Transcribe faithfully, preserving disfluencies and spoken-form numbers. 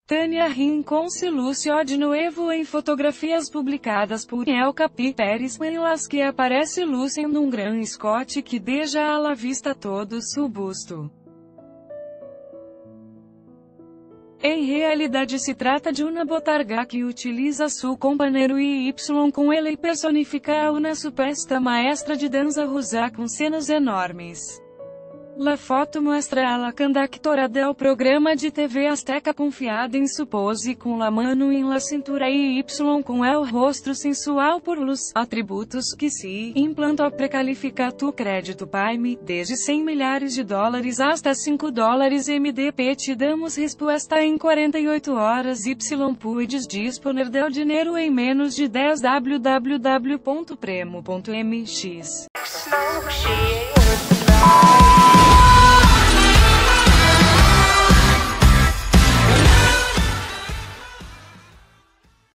Tânia Rinconce Lúcio de Novo em fotografias publicadas por El Capi Pérez, em las que aparece lucendo um gran escote que deixa à la vista todo su busto. Em realidade se trata de uma botarga que utiliza su companheiro Y com ele e personifica a uma suposta maestra de dança russa com senos enormes. La foto mostra a la conductora del programa de T V Azteca confiada em su pose com la mano em la cintura e Y com el rosto sensual por los atributos que se implantam precalifica tu crédito Paime, desde cem milhares de dólares hasta cinco dólares M D P te damos resposta em quarenta e oito horas Y puedes disponer del dinheiro em menos de dez w w w ponto premo ponto m x.